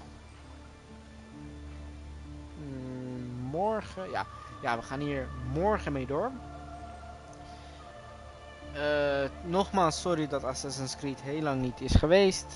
morgen. Ja, we gaan hier morgen mee door. Nogmaals sorry dat Assassin's Creed heel lang niet is geweest.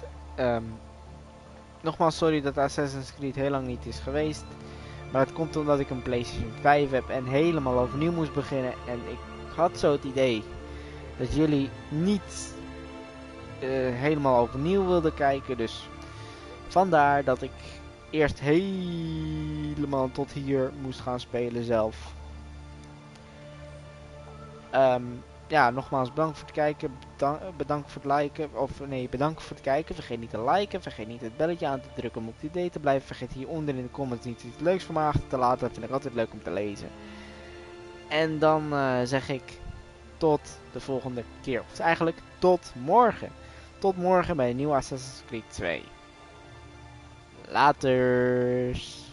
Maar het komt omdat ik een PlayStation 5 heb en helemaal overnieuw moest beginnen. En ik had zo het idee dat jullie niet helemaal overnieuw wilden kijken. Dus vandaar dat ik eerst helemaal tot hier moest gaan spelen zelf. Ja, nogmaals bedankt voor het kijken, bedankt voor het liken, bedankt voor het kijken. Vergeet niet te liken, vergeet niet het belletje aan te drukken om op de idee te blijven. Vergeet hieronder in de comments niet iets leuks voor me achter te laten, dat vind ik altijd leuk om te lezen. En dan zeg ik tot de volgende keer, of eigenlijk tot morgen. Tot morgen bij een nieuwe Assassin's Creed 2. Laters.